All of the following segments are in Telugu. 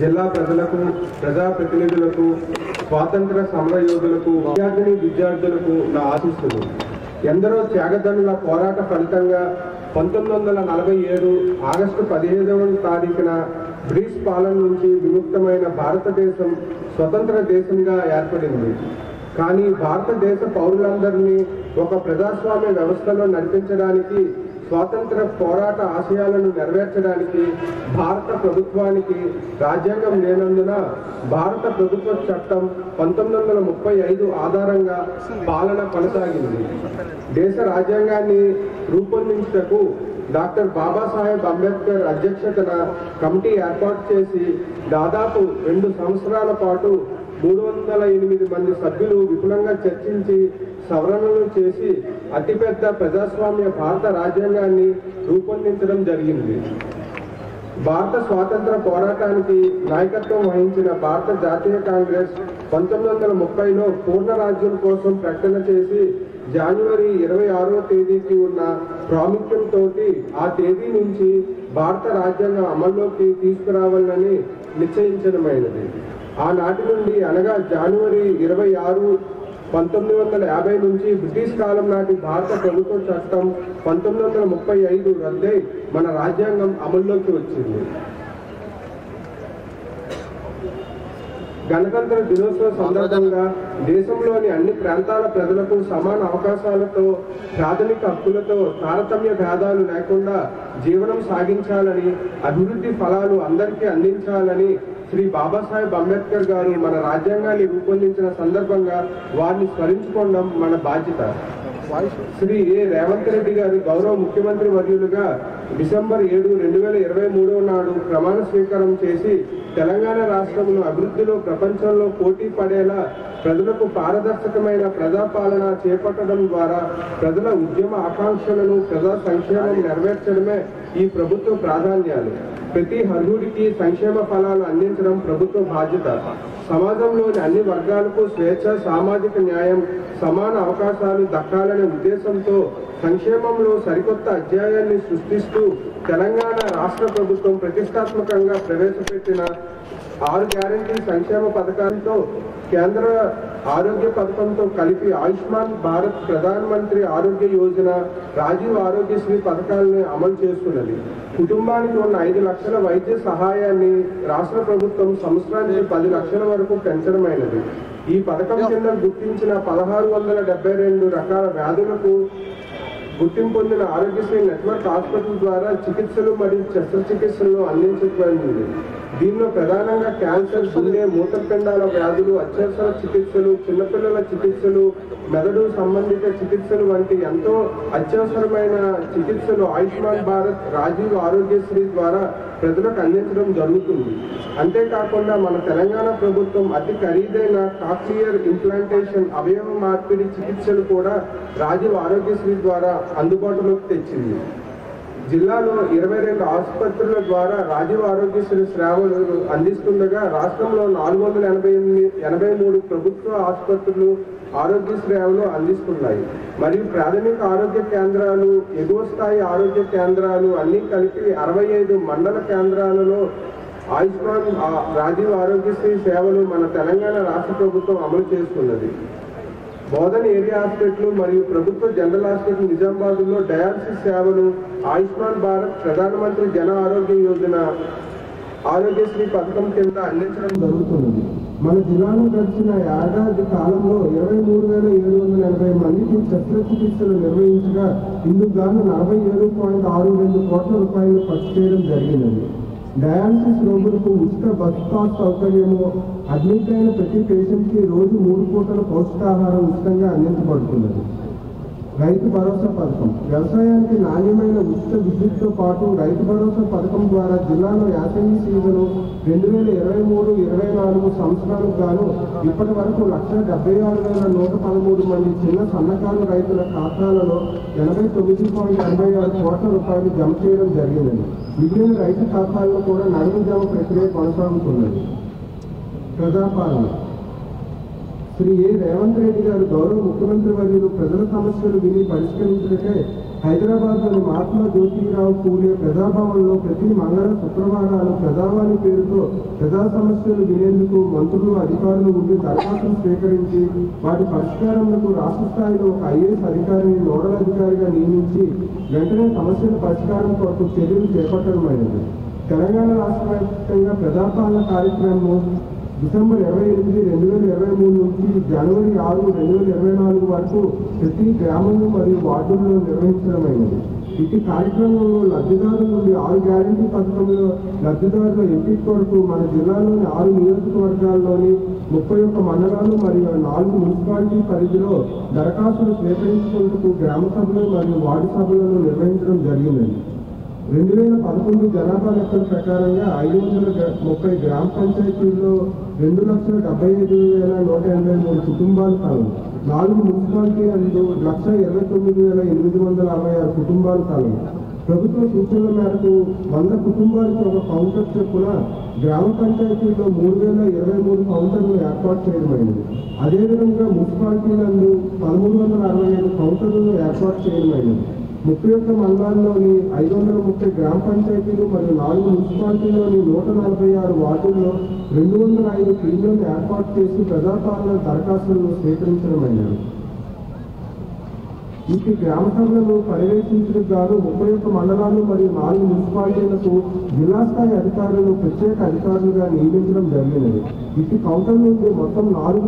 జిల్లా ప్రజలకు, ప్రజాప్రతినిధులకు, స్వాతంత్ర సమరయోధులకు, విద్యార్థులకు నా ఆశీస్సులు. ఎందరో త్యాగదనుల పోరాట ఫలితంగా 1947 ఆగస్టు 15వ తారీఖున బ్రిటిష్ పాలన నుంచి విముక్తమైన భారతదేశం స్వతంత్ర దేశంగా ఏర్పడింది. కానీ భారతదేశ పౌరులందరినీ ఒక ప్రజాస్వామ్య వ్యవస్థలో నడిపించడానికి, స్వాతంత్ర పోరాట ఆశయాలను నెరవేర్చడానికి భారత ప్రభుత్వానికి రాజ్యాంగం లేనందున భారత ప్రభుత్వ చట్టం 1935 ఆధారంగా పాలన కొనసాగింది. దేశ రాజ్యాంగాన్ని రూపొందించుటకు డాక్టర్ బాబాసాహెబ్ అంబేద్కర్ అధ్యక్షతన కమిటీ ఏర్పాటు చేసి దాదాపు 2 సంవత్సరాల పాటు 308 మంది సభ్యులు విపులంగా చర్చించి సవరణలు చేసి అతిపెద్ద ప్రజాస్వామ్య భారత రాజ్యాంగాన్ని రూపొందించడం జరిగింది. భారత స్వాతంత్ర పోరాటానికి నాయకత్వం వహించిన భారత జాతీయ కాంగ్రెస్ 1930లో పూర్ణ రాజ్యం కోసం ప్రకటన చేసి జనవరి 26వ తేదీకి ఉన్న ప్రాముఖ్యంతో ఆ తేదీ నుంచి భారత రాజ్యాంగం అమల్లోకి తీసుకురావాలని నిశ్చయించడమైనది. ఆనాటి నుండి అనగా జనవరి 26, 1950 నుంచి బ్రిటిష్ కాలం నాటి భారత ప్రభుత్వ చట్టం 1935 రద్దై మన రాజ్యాంగం అమల్లోకి వచ్చింది. గణతంత్ర దినోత్సవ సందర్భంగా దేశంలోని అన్ని ప్రాంతాల ప్రజలకు సమాన అవకాశాలతో, ప్రాథమిక హక్కులతో, తారతమ్య భేదాలు లేకుండా జీవనం సాగించాలని, అభివృద్ధి ఫలాలు అందరికీ అందించాలని శ్రీ బాబాసాహెబ్ అంబేద్కర్ గారు మన రాజ్యాంగాన్ని రూపొందించిన సందర్భంగా వారిని స్మరించుకోవడం మన బాధ్యత. శ్రీ రేవంత్ రెడ్డి గారు గౌరవ ముఖ్యమంత్రి వర్యులుగా డిసెంబర్ 7, 2023 నాడు ప్రమాణ స్వీకారం చేసి తెలంగాణ రాష్ట్రంలో అభివృద్ధిలో ప్రపంచంలో పోటీ పడేలా ప్రజలకు పారదర్శకమైన ప్రజాపాలన చేపట్టడం ద్వారా ప్రజల ఉద్యమ ఆకాంక్షలను, ప్రజా సంక్షేమం నెరవేర్చడమే ఈ ప్రభుత్వ ప్రాధాన్యాలు. ప్రతి అర్హుడికి సంక్షేమ ఫలాలు అందించడం ప్రభుత్వ బాధ్యత. సమాజంలోని అన్ని వర్గాలకు స్వేచ్ఛ, సామాజిక న్యాయం, సమాన అవకాశాలు దక్కాలనే ఉద్దేశంతో సంక్షేమంలో సరికొత్త అధ్యాయాన్ని సృష్టిస్తూ తెలంగాణ రాష్ట్ర ప్రభుత్వం ప్రతిష్టాత్మకంగా ప్రవేశపెట్టిన 6 గ్యారంటీ సంక్షేమ పథకాలతో కేంద్ర ఆరోగ్య పథకంతో కలిపి ఆయుష్మాన్ భారత్, ప్రధానమంత్రి ఆరోగ్య యోజన, రాజీవ్ ఆరోగ్యశ్రీ పథకాలను అమలు చేస్తున్నది. కుటుంబానికి ఉన్న 5 లక్షల వైద్య సహాయాన్ని రాష్ట్ర ప్రభుత్వం సంవత్సరానికి 10 లక్షల వరకు పెంచడమైనది. ఈ పథకం కింద గుర్తించిన 1672 రకాల వ్యాధులకు గుర్తింపు పొందిన ఆరోగ్యశ్రీ నెట్వర్క్ హాస్పిటల్ ద్వారా చికిత్సలు మరియు శస్త్రచికిత్సలు అందించబడింది. దీనిలో ప్రధానంగా క్యాన్సర్, గుండె, మూత్రపిండాల వ్యాధులు, అత్యవసర చికిత్సలు, చిన్నపిల్లల చికిత్సలు, మెదడు సంబంధిత చికిత్సలు వంటి ఎంతో అత్యవసరమైన చికిత్సలు ఆయుష్మాన్ భారత్, రాజీవ్ ఆరోగ్యశ్రీ ద్వారా ప్రజలకు అందించడం జరుగుతుంది. అంతేకాకుండా మన తెలంగాణ ప్రభుత్వం అతి ఖరీదైన కాక్లియర్ ఇంప్లాంటేషన్ అవయవ మార్పిడి చికిత్సలు కూడా రాజీవ్ ఆరోగ్యశ్రీ ద్వారా అందుబాటులోకి తెచ్చింది. జిల్లాలో 22 ఆసుపత్రుల ద్వారా రాజీవ్ ఆరోగ్యశ్రీ సేవలు అందిస్తుండగా రాష్ట్రంలో 483 ప్రభుత్వ ఆసుపత్రులు ఆరోగ్య సేవలు అందిస్తున్నాయి. మరియు ప్రాథమిక ఆరోగ్య కేంద్రాలు, ఎగువ స్థాయి ఆరోగ్య కేంద్రాలు అన్నీ కలిపి 65 మండల కేంద్రాలలో ఆయుష్మాన్ రాజీవ్ ఆరోగ్యశ్రీ సేవలు మన తెలంగాణ రాష్ట్ర ప్రభుత్వం అమలు చేస్తున్నది. బోధన ఏరియా హాస్పిటల్ మరియు ప్రభుత్వ జనరల్ హాస్పిటల్ నిజామాబాద్లో డయాలసిస్ సేవలు ఆయుష్మాన్ భారత్, ప్రధానమంత్రి జన ఆరోగ్య యోజన, ఆరోగ్యశ్రీ పథకం కింద అందించడం జరుగుతున్నది. మన జిల్లాలో గడిచిన ఏడాది కాలంలో 23,780 మందికి శస్త్రచికిత్సలు నిర్వహించగా ఇందుకు గాను 47.62 కోట్ల రూపాయలు ఖర్చు చేయడం జరిగినది. డయాలసిస్ రోగులకు ఉచిత బస్ పాస్ సౌకర్యము, అడ్మిట్ అయిన ప్రతి పేషెంట్కి రోజు 3 పూటల పౌష్టికాహారం ఉచితంగా అందించబడుతున్నది. రైతు భరోసా పథకం, వ్యవసాయానికి నాణ్యమైన ఉచిత విద్యుత్తో పాటు రైతు భరోసా పథకం ద్వారా జిల్లాలో యాసంగి సీజను 2023-24 సంవత్సరాలకు గాను ఇప్పటి వరకు 176,113 మంది చిన్న సన్నకారు రైతుల ఖాతాలలో 89.86 కోట్ల రూపాయలు జమ చేయడం జరిగిందని, మిగిలిన రైతు ఖాతాల్లో కూడా నగదు జమ ప్రక్రియ కొనసాగుతున్నది. ప్రజాపాలన, శ్రీ రేవంత్ రెడ్డి గారు గౌరవ ముఖ్యమంత్రి వర్యులు ప్రజల సమస్యలు విని పరిష్కరించడమే హైదరాబాద్లోని మహాత్మా జ్యోతిరావు పూలే ప్రజాభవన్లో ప్రతి మంగళ శుక్రవారాలు ప్రజావాణి పేరుతో ప్రజా సమస్యలు వినేందుకు మంత్రులు అధికారులు ఉండి దరఖాస్తులు స్వీకరించి వాటి పరిష్కారంలో రాష్ట్ర స్థాయిలో ఒక ఐఏఎస్ అధికారిని నోడల్ అధికారిగా నియమించి వెంటనే సమస్యల పరిష్కారం కొరకు చర్యలు చేపట్టడమైనది. తెలంగాణ రాష్ట్ర వ్యాప్తంగా ప్రజాపాలన కార్యక్రమం డిసెంబర్ 28, 2023 నుంచి జనవరి 6, 2024 వరకు ప్రతి గ్రామంలో మరియు వార్డుల్లో నిర్వహించడమైనది. ఇటు కార్యక్రమంలో లబ్ధిదారుల నుండి 6 గ్యారంటీ పథకంలో లబ్ధిదారుల ఎంపిక కొరకు మన జిల్లాలోని 6 నియోజకవర్గాల్లోని 31 మండలాలు మరియు 4 మున్సిపాలిటీ పరిధిలో దరఖాస్తులు స్వీకరించుకుంటూ గ్రామ సభలు మరియు వార్డు సభలను నిర్వహించడం జరిగింది. 2011 జనాభా లెక్కల ప్రకారంగా 530 గ్రామ పంచాయతీల్లో 2,75,183 కుటుంబాలు కలవు. 4 మున్సిపాలిటీ అందు 1,29,866 కుటుంబాలు కలవు. ప్రభుత్వ సూచనల మేరకు 100 కుటుంబాలకు ఒక కౌంటర్ చొప్పున గ్రామ పంచాయతీల్లో 3,023 కౌంటర్లు ఏర్పాటు చేయడమైనది. అదేవిధంగా మున్సిపాలిటీలందు 1,365 కౌంటర్లను ఏర్పాటు చేయడమైనది. 31 మండలాల్లోని 530 గ్రామ పంచాయతీలు మరియు 4 మున్సిపాలిటీల్లోని 146 వార్డుల్లో 205 టీంలను ఏర్పాటు చేసి ప్రజాపాలన దరఖాస్తులను స్వీకరించడమైనది. ఈ గ్రామ సభలను పర్యవేక్షించడానికి గాను 31 మండలాలు మరియు 4 మున్సిపాలిటీలకు జిల్లా స్థాయి అధికారులు ప్రత్యేక అధికారులుగా నియమించడం జరిగినది. ఈ కౌంటర్ నుండి మొత్తం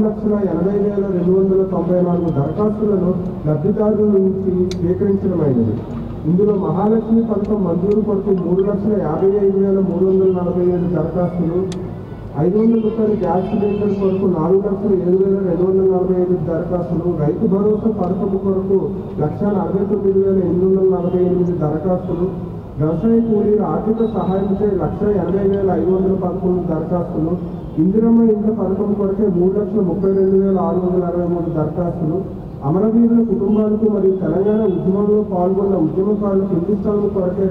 4,80,294 దరఖాస్తులను లబ్ధిదారుల నుంచి స్వీకరించడమైనది. ఇందులో మహాలక్ష్మి పథకం మంజూరు కొరకు 3,55,347 దరఖాస్తులు, 500 రూపాయల గ్యాస్ సిలిండర్ కొరకు 4,07,245 దరఖాస్తులు, రైతు భరోసా పథకం కొరకు 1,49,848 దరఖాస్తులు, వ్యవసాయ కూలీల ఆర్థిక సహాయంపై 1,80,511 దరఖాస్తులు, ఇందిరమ్మ ఇండ్ల పథకం కొరకే 3,32,663 దరఖాస్తులు, అమరవీరుల కుటుంబాలకు మరియు తెలంగాణ ఉద్యమంలో పాల్గొన్న ఉద్యమకారులకు ఇంటి స్థలం కొరకే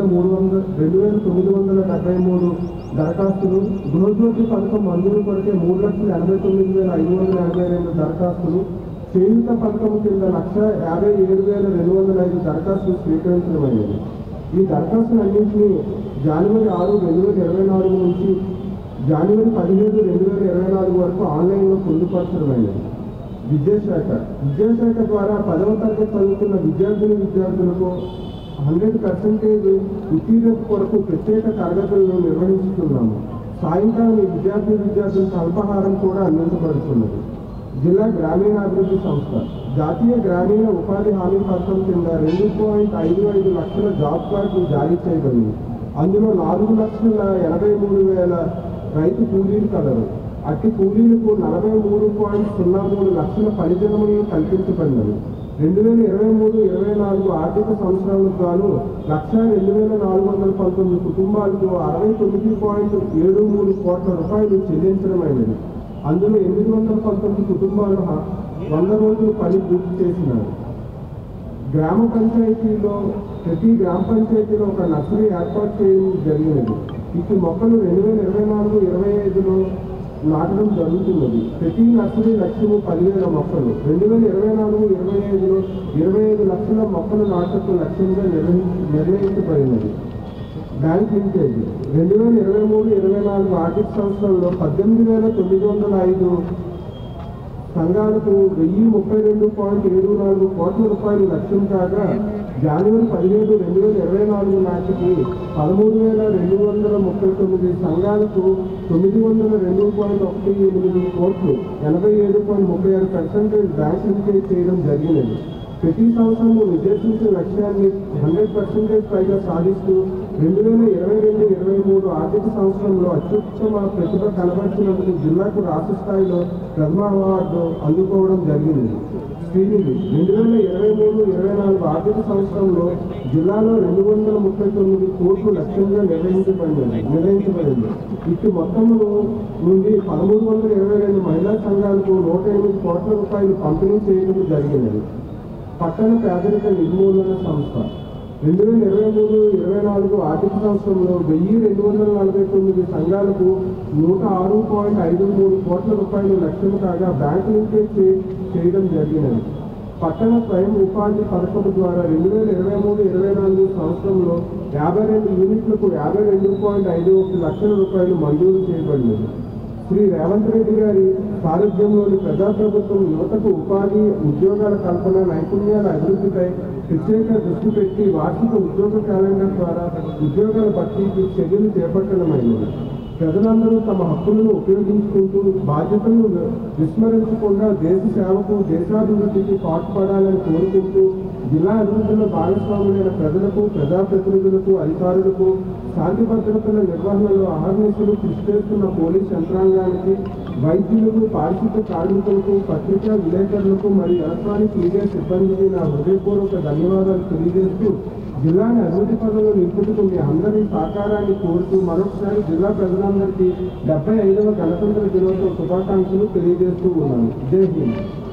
2,973 దరఖాస్తులు, గృహజ్యోతి పథకం మంజూరు కొరకే 3,89,582 దరఖాస్తులు, చేయూత పథకం కింద 1,57,205 దరఖాస్తులు స్వీకరించడమైనది. ఈ దరఖాస్తులన్నింటినీ జనవరి 6, 2024 నుంచి జనవరి 17, 2024 వరకు ఆన్లైన్లో పొందుపరచడమైనది. విద్యాశాఖ ద్వారా 10వ తరగతి చదువుతున్న విద్యార్థులకు 100% ఉత్తీర్ణత కొరకు ప్రత్యేక తరగతులను నిర్వహిస్తున్నాము. సాయంకాలం ఈ విద్యార్థులకు అల్పాహారం కూడా అందించబడుతున్నది. జిల్లా గ్రామీణాభివృద్ధి సంస్థ జాతీయ గ్రామీణ ఉపాధి హామీ పథకం కింద 2.55 లక్షల జాబ్ కార్డులు జారీ చేయబడింది. అందులో 4,83,000 రైతు కూలీలు కలరు. అట్టి కూలీలకు 43.03 లక్షల పనిదినములు కల్పించబడినవి. 2023-24 ఆర్థిక సంవత్సరాలకు గాను 1,02,419 కుటుంబాలకు 69.73 కోట్ల రూపాయలు చెల్లించడమైనది. అందులో 819 కుటుంబాలు 100 రోజులు పని పూర్తి చేసినారు. గ్రామ పంచాయతీలో ప్రతి గ్రామ పంచాయతీలో ఒక నర్సరీ ఏర్పాటు చేయడం జరిగినది. ఇటు మొక్కలు 2024-25లో నాటడం జరుగుతున్నది. ప్రతి నర్సరీ లక్ష్యము 10,000 మొక్కలు. 2024-25లో 25 లక్షల మొక్కలు నాటకు లక్ష్యంగా నిర్ణయించబడినది. బ్యాంక్ లింకేజ్ 2023-24 ఆర్థిక సంవత్సరంలో 18,905 సంఘాలకు 1,032.74 కోట్ల రూపాయలు లక్ష్యం కాగా జనవరి 17, 2024 నాటికి 13,239 సంఘాలకు 902.18 కోట్లు 87.36% బ్యాంక్ లింకేజ్ చేయడం జరిగినది. ప్రతి సంవత్సరము నిర్దేశించిన లక్ష్యాన్ని 100% పైగా సాధిస్తూ 2022-23 ఆర్థిక సంవత్సరంలో అత్యుత్తమ ప్రతిభ కనబరిచినందుకు జిల్లాకు రాష్ట్ర స్థాయిలో ప్రథమ అవార్డు అందుకోవడం జరిగింది. శ్రీనిధి 2023-24 ఆర్థిక సంవత్సరంలో జిల్లాలో 239 కోట్లు లక్ష్యంగా నిర్ణయించబడింది. ఇటు మొత్తమును నుండి 1,322 మహిళా సంఘాలకు 108 కోట్ల రూపాయలు పంపిణీ చేయడం జరిగినది. పట్టణ పేదరిక నిర్మూలన సంస్థ 2023-24 ఆర్థిక సంవత్సరంలో 1,249 సంఘాలకు 106.53 కోట్ల రూపాయలు లక్ష్యం కాగా బ్యాంక్ లింకేజ్ చేయడం జరిగినది. పట్టణ స్వయం ఉపాధి పథకం ద్వారా 2023-24 సంవత్సరంలో 52 యూనిట్లకు 52.51 లక్షల రూపాయలు మంజూరు చేయబడినది. శ్రీ రేవంత్ రెడ్డి గారి సారథ్యంలోని ప్రజాప్రభుత్వం యువతకు ఉపాధి, ఉద్యోగాల కల్పన, నైపుణ్యాల అభివృద్ధిపై ప్రత్యేక దృష్టి పెట్టి వార్షిక ఉద్యోగ క్యాలెండర్ ద్వారా ఉద్యోగాల భర్తీకి చర్యలు చేపట్టడమైనది. ప్రజలందరూ తమ హక్కులను ఉపయోగించుకుంటూ బాధ్యతలను విస్మరించకుండా దేశ సేవకు, దేశాభివృద్ధికి పాటుపడాలని కోరుకుంటూ జిల్లా అభివృద్ధిలో భాగస్వాములైన ప్రజలకు, ప్రజాప్రతినిధులకు, అధికారులకు, శాంతి భద్రతల నిర్వహణలో అహర్నిశలు కృషి చేస్తున్న పోలీస్ యంత్రాంగానికి, వైద్యులకు, పారిశుద్ధ్య కార్మికులకు, పత్రికా విలేకరులకు మరియు ఎలక్ట్రానిక్ మీడియా సిబ్బందికి నా హృదయపూర్వక ధన్యవాదాలు తెలియజేస్తూ జిల్లాని అభివృద్ధి పనులు నింపుటకు మీ అందరి సహకారాన్ని కోరుతూ మరొకసారి జిల్లా ప్రజలందరికీ 75వ గణతంత్ర దినోత్సవ శుభాకాంక్షలు తెలియజేస్తూ ఉన్నాను. జై హింద్.